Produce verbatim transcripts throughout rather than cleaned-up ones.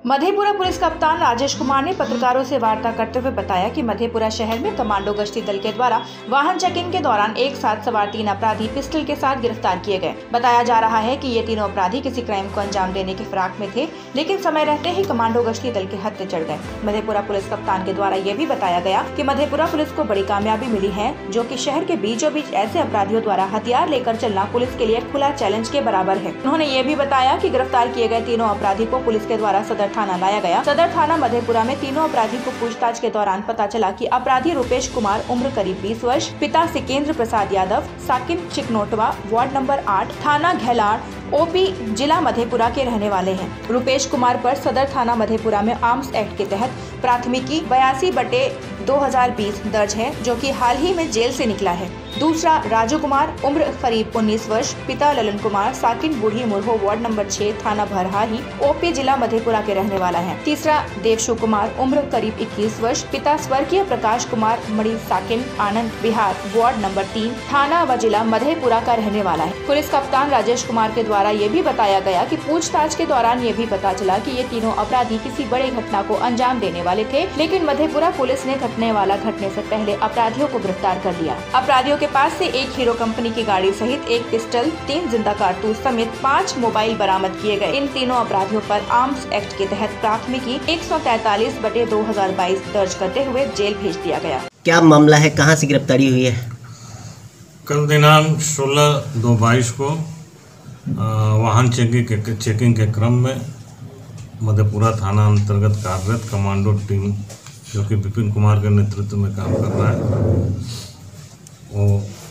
Madhepura police कप्तान राजेश कुमार ने पत्रकारों से वार्ता करते हुए बताया कि मधेपुरा शहर में कमांडो गश्ती दल के द्वारा वाहन चेकिंग के दौरान एक साथ सवार तीन अपराधी पिस्टल के साथ गिरफ्तार किए गए। बताया जा रहा है कि ये तीनों अपराधी किसी क्राइम को अंजाम देने की फिराक में थे, लेकिन समय रहते ही कमांडो गश्ती दल के हत्थे चढ़ गए। मधेपुरा पुलिस कप्तान के द्वारा ये भी बताया गया कि मधेपुरा पुलिस को बड़ी कामयाबी मिली है, जो कि शहर के बीचों बीच ऐसे अपराधियों द्वारा हथियार लेकर चलना पुलिस के लिए खुला चैलेंज के बराबर है। उन्होंने ये भी बताया कि गिरफ्तार किए गए तीनों अपराधी को पुलिस के द्वारा सदर थाना लाया गया। सदर थाना मधेपुरा में तीनों अपराधी को पूछताछ के दौरान पता चला कि अपराधी रुपेश कुमार, उम्र करीब बीस वर्ष, पिता सिकेंद्र प्रसाद यादव, साकिन चिकनोटवा, वार्ड नंबर आठ, थाना घेलाड़, ओपी, जिला मधेपुरा के रहने वाले हैं। रुपेश कुमार पर सदर थाना मधेपुरा में आर्म्स एक्ट के तहत प्राथमिकी बयासी बटे दो हजार बीस दर्ज है, जो कि हाल ही में जेल से निकला है। दूसरा राजू कुमार, उम्र करीब उन्नीस वर्ष, पिता ललन कुमार, साकिन बूढ़ी मुरहो, वार्ड नंबर छह, थाना भरहाही, ओपी, जिला मधेपुरा के रहने वाला है। तीसरा देवशु कुमार, उम्र करीब इक्कीस वर्ष, पिता स्वर्गीय प्रकाश कुमार मणि, साकिन, आनंद बिहार, वार्ड नंबर तीन, थाना व जिला मधेपुरा का रहने वाला है। पुलिस कप्तान राजेश कुमार के द्वारा ये भी बताया गया कि पूछताछ के दौरान ये भी पता चला कि ये तीनों अपराधी किसी बड़े घटना को अंजाम देने वाले थे, लेकिन मधेपुरा पुलिस ने घटने वाला घटने से पहले अपराधियों को गिरफ्तार कर लिया। अपराधियों के पास से एक हीरो कंपनी की गाड़ी सहित एक पिस्टल, तीन जिंदा कारतूस समेत पाँच मोबाइल बरामद किए गए। इन तीनों अपराधियों पर आर्म्स एक्ट के तहत प्राथमिकी एक सौ तैतालीस बटे दो हजार बाईस दर्ज करते हुए जेल भेज दिया गया। क्या मामला है, कहां से गिरफ्तारी हुई है? कल दिनांक सोलह दो बाईस को वाहन चेकिंग के चेकिंग के क्रम में मधेपुरा थाना अंतर्गत कार्यरत कमांडो टीम, जो कि विपिन कुमार के नेतृत्व में काम कर रहा है, वो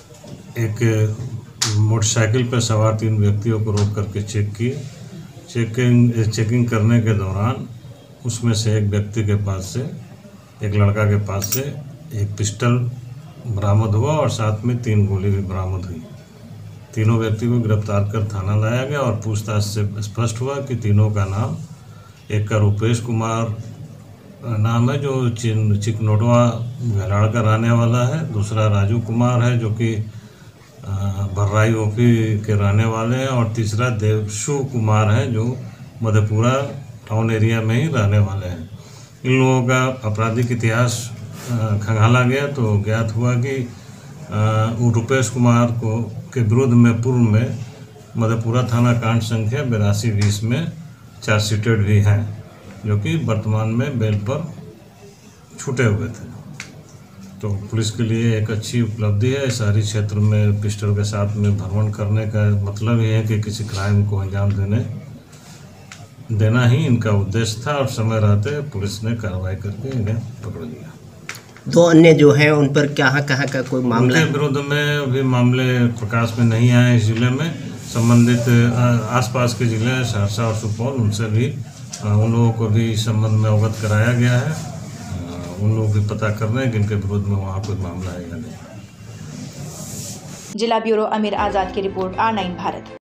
एक मोटरसाइकिल पर सवार तीन व्यक्तियों को रोक करके चेक किए। चेकिंग चेकिंग करने के दौरान उसमें से एक व्यक्ति के पास से, एक लड़का के पास से एक पिस्टल बरामद हुआ और साथ में तीन गोली भी बरामद हुई। तीनों व्यक्ति को गिरफ्तार कर थाना लाया गया और पूछताछ से स्पष्ट हुआ कि तीनों का नाम, एक का रुपेश कुमार नाम है, जो चिन चिकनोटवा घेलाड़ का रहने वाला है। दूसरा राजू कुमार है, जो कि भर्राई ओपी के रहने वाले हैं। और तीसरा देवशु कुमार है, जो मधेपुरा टाउन एरिया में ही रहने वाले हैं। इन लोगों का आपराधिक इतिहास खंगाला गया तो ज्ञात हुआ कि वो रुपेश कुमार को के विरुद्ध में पूर्व में मधेपुरा थाना कांड संख्या बिरासी बीस में चार्जशीटेड भी हैं, जो कि वर्तमान में बेल पर छूटे हुए थे। तो पुलिस के लिए एक अच्छी उपलब्धि है। शहरी क्षेत्र में पिस्टल के साथ में भ्रमण करने का मतलब ये है कि किसी क्राइम को अंजाम देने देना ही इनका उद्देश्य था, और समय रहते पुलिस ने कार्रवाई करके इन्हें पकड़ लिया। दो अन्य जो हैं उन पर कहाँ कहाँ का कोई मामला है? विरोध में अभी मामले प्रकाश में नहीं आए। इस जिले में संबंधित आसपास के जिले सहरसा और सुपौल, उनसे भी उन लोगों को भी इस संबंध में अवगत कराया गया है। उन लोग भी पता कर रहे हैं कि इनके विरोध में वहाँ कोई मामला है या नहीं। जिला ब्यूरो अमीर आजाद की रिपोर्ट, आर नाइन भारत।